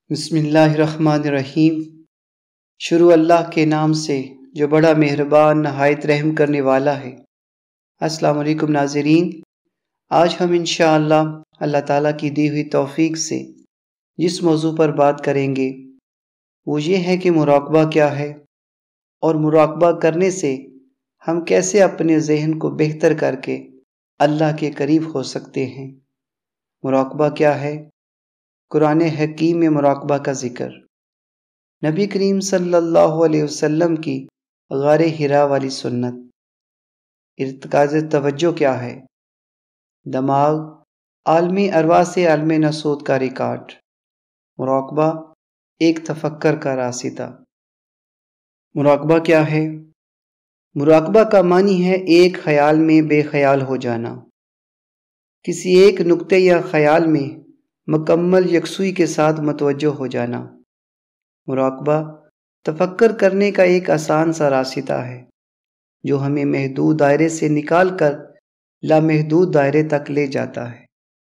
بسم اللہ الرحمن الرحیم۔ شروع اللہ کے نام سے جو بڑا مہربان نہایت رحم کرنے والا ہے۔ السلام علیکم ناظرین، آج ہم انشاءاللہ اللہ تعالیٰ کی دی ہوئی توفیق سے جس موضوع پر بات کریں گے وہ یہ ہے کہ مراقبہ کیا ہے اور مراقبہ کرنے سے ہم کیسے اپنے ذہن کو بہتر کر کے اللہ کے قریب ہو سکتے ہیں۔ مراقبہ کیا ہے؟ قرآن حکیم میں مراقبہ کا ذکر۔ نبی کریم صلی اللہ علیہ وسلم کی غار حرا والی سنت۔ ارتکاز توجہ کیا ہے؟ دماغ عالمی ارواح سے عالم ناسوت کا ریکارڈ۔ مراقبہ ایک تفکر کا راستہ۔ مراقبہ کیا ہے؟ مراقبہ کا معنی ہے ایک خیال میں بے خیال ہو جانا، کسی ایک نقطے یا خیال میں مکمل یکسوئی کے ساتھ متوجہ ہو جانا۔ مراقبہ تفکر کرنے کا ایک آسان سا راستہ ہے جو ہمیں محدود دائرے سے نکال کر لامحدود دائرے تک لے جاتا ہے۔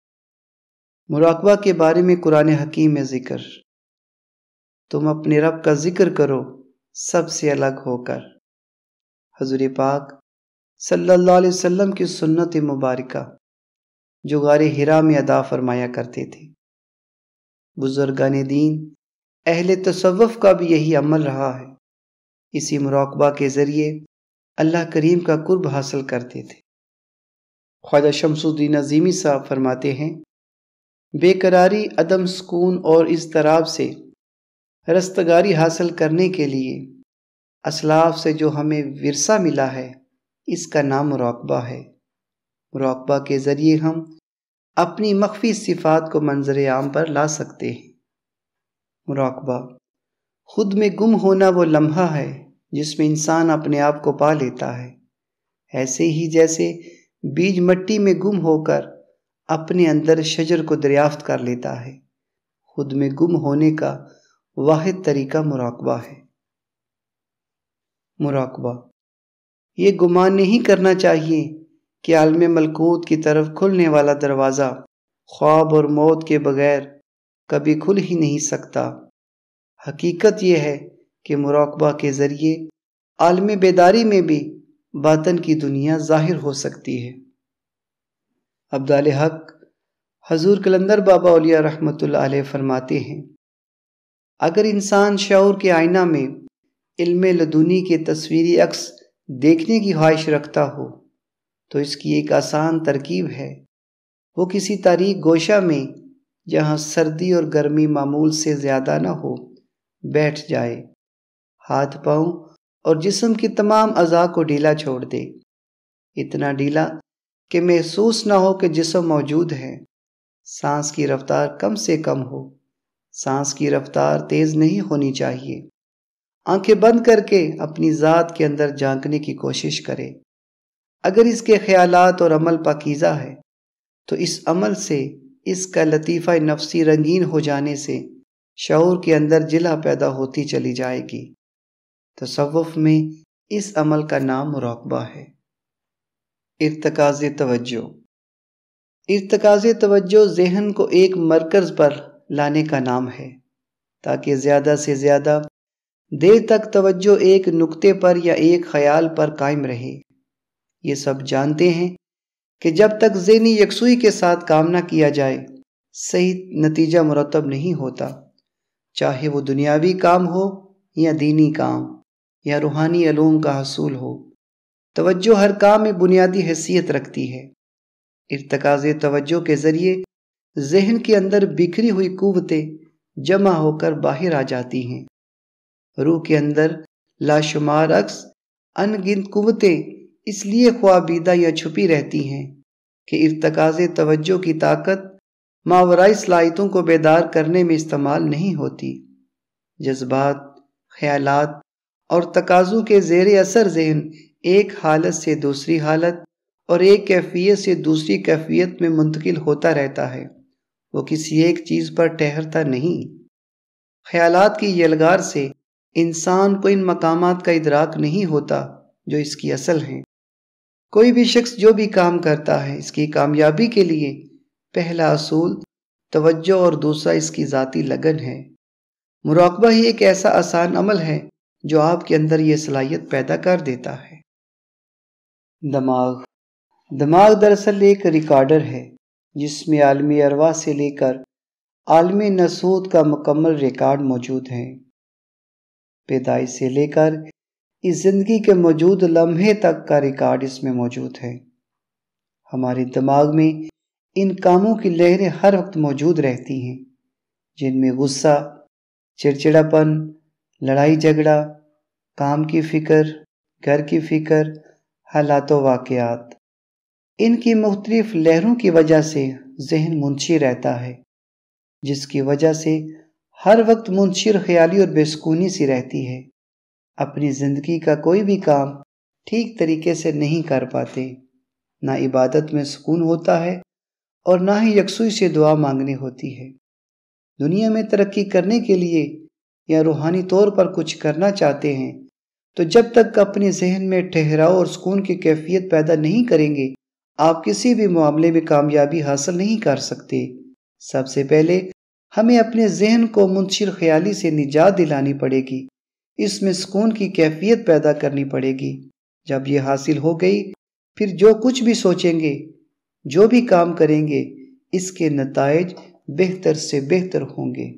مراقبہ کے بارے میں قرآن حکیم میں ذکر۔ تم اپنے رب کا ذکر کرو سب سے الگ ہو کر۔ حضور پاک صلی اللہ علیہ وسلم کی سنت مبارکہ جو غار حرا میں ادا فرمایا کرتے تھے۔ بزرگان دین اہل تصوف کا بھی یہی عمل رہا ہے۔ اسی مراقبہ کے ذریعے اللہ کریم کا قرب حاصل کرتے تھے۔ خواجہ شمس الدین عظیمی صاحب فرماتے ہیں، بے قراری، عدم سکون اور اضطراب سے رستگاری حاصل کرنے کے لیے اسلاف سے جو ہمیں ورثہ ملا ہے اس کا نام مراقبہ ہے۔ مراقبہ کے ذریعے ہم اپنی مخفی صفات کو منظر عام پر لا سکتے ہیں۔ مراقبہ خود میں گم ہونا وہ لمحہ ہے جس میں انسان اپنے آپ کو پا لیتا ہے، ایسے ہی جیسے بیج مٹی میں گم ہو کر اپنے اندر شجر کو دریافت کر لیتا ہے۔ خود میں گم ہونے کا واحد طریقہ مراقبہ ہے۔ مراقبہ یہ گمان نہیں کرنا چاہیے کہ عالم ملکوت کی طرف کھلنے والا دروازہ خواب اور موت کے بغیر کبھی کھل ہی نہیں سکتا۔ حقیقت یہ ہے کہ مراقبہ کے ذریعے عالم بیداری میں بھی باطن کی دنیا ظاہر ہو سکتی ہے۔ ابدال حق حضور قلندر بابا اولیاء رحمۃ اللہ علیہ فرماتے ہیں، اگر انسان شعور کے آئینہ میں علم لدنی کے تصویری عکس دیکھنے کی خواہش رکھتا ہو تو اس کی ایک آسان ترکیب ہے، وہ کسی تاریک گوشہ میں جہاں سردی اور گرمی معمول سے زیادہ نہ ہو بیٹھ جائے، ہاتھ پاؤں اور جسم کی تمام اعضاء کو ڈھیلا چھوڑ دے، اتنا ڈھیلا کہ محسوس نہ ہو کہ جسم موجود ہے۔ سانس کی رفتار کم سے کم ہو، سانس کی رفتار تیز نہیں ہونی چاہیے۔ آنکھیں بند کر کے اپنی ذات کے اندر جھانکنے کی کوشش کرے۔ اگر اس کے خیالات اور عمل پاکیزہ ہے تو اس عمل سے اس کا لطیفہ نفسی رنگین ہو جانے سے شعور کے اندر جلہ پیدا ہوتی چلی جائے گی۔ تصوف میں اس عمل کا نام مراقبہ ہے۔ ارتکاز توجہ۔ ارتکاز توجہ ذہن کو ایک مرکز پر لانے کا نام ہے تاکہ زیادہ سے زیادہ دیر تک توجہ ایک نقطے پر یا ایک خیال پر قائم رہے۔ یہ سب جانتے ہیں کہ جب تک ذہنی یکسوئی کے ساتھ کام نہ کیا جائے صحیح نتیجہ مرتب نہیں ہوتا، چاہے وہ دنیاوی کام ہو یا دینی کام یا روحانی علوم کا حصول ہو۔ توجہ ہر کام میں بنیادی حیثیت رکھتی ہے۔ ارتکاز توجہ کے ذریعے ذہن کے اندر بکھری ہوئی قوتیں جمع ہو کر باہر آ جاتی ہیں۔ روح کے اندر لاشمار عکس ان گنت قوتیں اس لیے خوابیدہ یا چھپی رہتی ہیں کہ ارتکاز توجہ کی طاقت ماورائی صلاحیتوں کو بیدار کرنے میں استعمال نہیں ہوتی۔ جذبات، خیالات اور تقاضوں کے زیر اثر ذہن ایک حالت سے دوسری حالت اور ایک کیفیت سے دوسری کیفیت میں منتقل ہوتا رہتا ہے، وہ کسی ایک چیز پر ٹھہرتا نہیں۔ خیالات کی یلغار سے انسان کو ان مقامات کا ادراک نہیں ہوتا جو اس کی اصل ہیں۔ کوئی بھی شخص جو بھی کام کرتا ہے اس کی کامیابی کے لیے پہلا اصول توجہ اور دوسرا اس کی ذاتی لگن ہے۔ مراقبہ ہی ایک ایسا آسان عمل ہے جو آپ کے اندر یہ صلاحیت پیدا کر دیتا ہے۔ دماغ دراصل ایک ریکارڈر ہے جس میں عالمی ارواح سے لے کر عالمی ناسوت کا مکمل ریکارڈ موجود ہے۔ پیدائش سے لے کر اس زندگی کے موجود لمحے تک کا ریکارڈ اس میں موجود ہے۔ ہمارے دماغ میں ان کاموں کی لہریں ہر وقت موجود رہتی ہیں، جن میں غصہ، چڑچڑاپن، لڑائی جھگڑا، کام کی فکر، گھر کی فکر، حالات و واقعات۔ ان کی مختلف لہروں کی وجہ سے ذہن منشی رہتا ہے، جس کی وجہ سے ہر وقت منشر خیالی اور بے سکونی سی رہتی ہے۔ اپنی زندگی کا کوئی بھی کام ٹھیک طریقے سے نہیں کر پاتے، نہ عبادت میں سکون ہوتا ہے اور نہ ہی یکسوئی سے دعا مانگنی ہوتی ہے۔ دنیا میں ترقی کرنے کے لیے یا روحانی طور پر کچھ کرنا چاہتے ہیں تو جب تک اپنے ذہن میں ٹھہراؤ اور سکون کی کیفیت پیدا نہیں کریں گے، آپ کسی بھی معاملے میں کامیابی حاصل نہیں کر سکتے۔ سب سے پہلے ہمیں اپنے ذہن کو منشر خیالی سے نجات دلانی پڑے گی، اس میں سکون کی کیفیت پیدا کرنی پڑے گی۔ جب یہ حاصل ہو گئی، پھر جو کچھ بھی سوچیں گے، جو بھی کام کریں گے، اس کے نتائج بہتر سے بہتر ہوں گے۔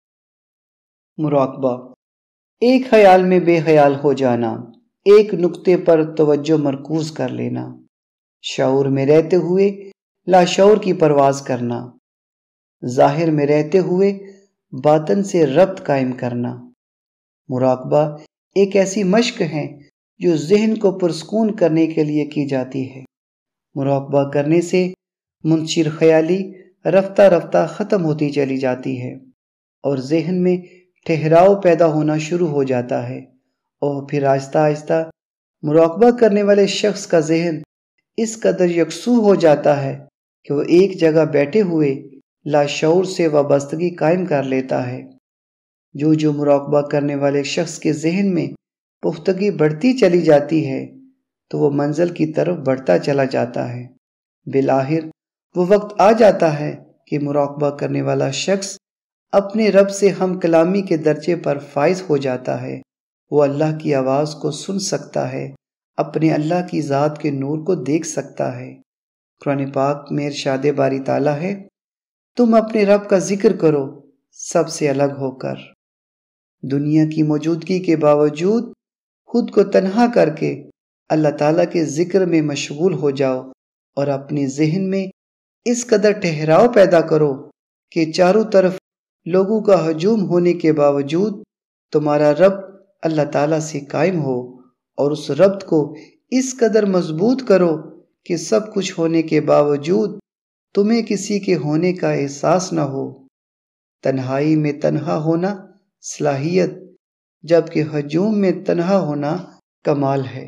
مراقبہ، ایک خیال میں بے خیال ہو جانا، ایک نقطے پر توجہ مرکوز کر لینا، شعور میں رہتے ہوئے لاشعور کی پرواز کرنا، ظاہر میں رہتے ہوئے باطن سے ربط قائم کرنا۔ مراقبہ ایک ایسی مشق ہے جو ذہن کو پرسکون کرنے کے لیے کی جاتی ہے۔ مراقبہ کرنے سے منشر خیالی رفتہ رفتہ ختم ہوتی چلی جاتی ہے اور ذہن میں ٹھہراؤ پیدا ہونا شروع ہو جاتا ہے، اور پھر آہستہ آہستہ مراقبہ کرنے والے شخص کا ذہن اس قدر یکسو ہو جاتا ہے کہ وہ ایک جگہ بیٹھے ہوئے لاشعور سے وابستگی قائم کر لیتا ہے۔ جو مراقبہ کرنے والے شخص کے ذہن میں پختگی بڑھتی چلی جاتی ہے تو وہ منزل کی طرف بڑھتا چلا جاتا ہے۔ بالآخر وہ وقت آ جاتا ہے کہ مراقبہ کرنے والا شخص اپنے رب سے ہم کلامی کے درجے پر فائز ہو جاتا ہے۔ وہ اللہ کی آواز کو سن سکتا ہے، اپنے اللہ کی ذات کے نور کو دیکھ سکتا ہے۔ قرآن پاک میں ارشاد باری تعالیٰ ہے، تم اپنے رب کا ذکر کرو سب سے الگ ہو کر۔ دنیا کی موجودگی کے باوجود خود کو تنہا کر کے اللہ تعالیٰ کے ذکر میں مشغول ہو جاؤ اور اپنے ذہن میں اس قدر ٹھہراؤ پیدا کرو کہ چاروں طرف لوگوں کا ہجوم ہونے کے باوجود تمہارا ربط اللہ تعالیٰ سے قائم ہو، اور اس ربط کو اس قدر مضبوط کرو کہ سب کچھ ہونے کے باوجود تمہیں کسی کے ہونے کا احساس نہ ہو۔ تنہائی میں تنہا ہونا صلاحیت، جبکہ ہجوم میں تنہا ہونا کمال ہے۔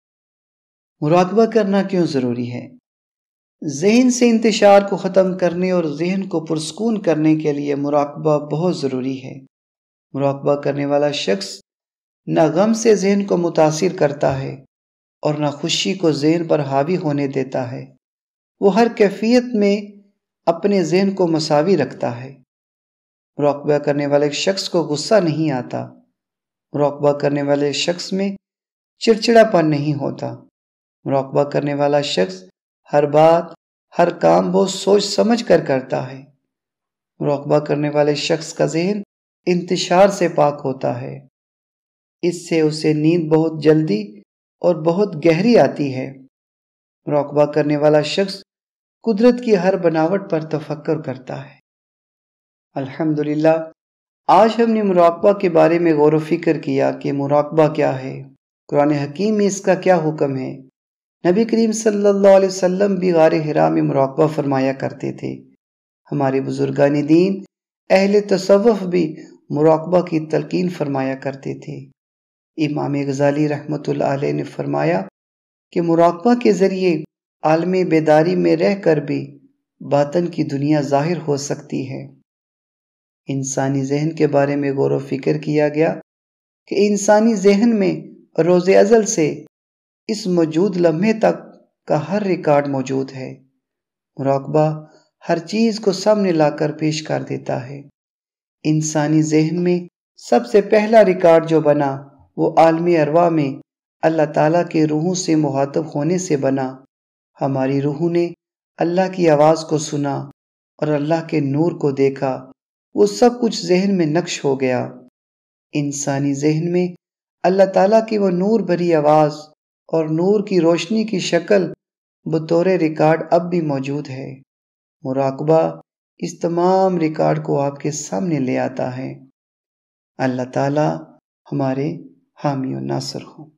مراقبہ کرنا کیوں ضروری ہے؟ ذہن سے انتشار کو ختم کرنے اور ذہن کو پرسکون کرنے کے لیے مراقبہ بہت ضروری ہے۔ مراقبہ کرنے والا شخص نہ غم سے ذہن کو متاثر کرتا ہے اور نہ خوشی کو ذہن پر حاوی ہونے دیتا ہے۔ وہ ہر کیفیت میں اپنے ذہن کو مساوی رکھتا ہے۔ مراقبہ کرنے والے شخص کو غصہ نہیں آتا۔ مراقبہ کرنے والے شخص میں چڑچڑاپن نہیں ہوتا۔ مراقبہ کرنے والا شخص ہر بات، ہر کام بہت سوچ سمجھ کر کرتا ہے۔ مراقبہ کرنے والے شخص کا ذہن انتشار سے پاک ہوتا ہے۔ اس سے اسے نیند بہت جلدی اور بہت گہری آتی ہے۔ مراقبہ کرنے والا شخص قدرت کی ہر بناوٹ پر تفکر کرتا ہے۔ الحمدللہ، آج ہم نے مراقبہ کے بارے میں غور و فکر کیا کہ مراقبہ کیا ہے، قرآن حکیم میں اس کا کیا حکم ہے۔ نبی کریم صلی اللہ علیہ وسلم بھی غار حرا میں مراقبہ فرمایا کرتے تھے۔ ہمارے بزرگان دین اہل تصوف بھی مراقبہ کی تلقین فرمایا کرتے تھے۔ امام غزالی رحمۃ اللہ علیہ نے فرمایا کہ مراقبہ کے ذریعے عالم بیداری میں رہ کر بھی باطن کی دنیا ظاہر ہو سکتی ہے۔ انسانی ذہن کے بارے میں غور و فکر کیا گیا کہ انسانی ذہن میں روز ازل سے اس موجود لمحے تک کا ہر ریکارڈ موجود ہے۔ مراقبہ ہر چیز کو سامنے لا کر پیش کر دیتا ہے۔ انسانی ذہن میں سب سے پہلا ریکارڈ جو بنا وہ عالم ارواح میں اللہ تعالیٰ کے روحوں سے مخاطب ہونے سے بنا۔ ہماری روحوں نے اللہ کی آواز کو سنا اور اللہ کے نور کو دیکھا، وہ سب کچھ ذہن میں نقش ہو گیا۔ انسانی ذہن میں اللہ تعالیٰ کی وہ نور بھری آواز اور نور کی روشنی کی شکل بطور ریکارڈ اب بھی موجود ہے۔ مراقبہ اس تمام ریکارڈ کو آپ کے سامنے لے آتا ہے۔ اللہ تعالیٰ ہمارے حامی و ناصر ہوں۔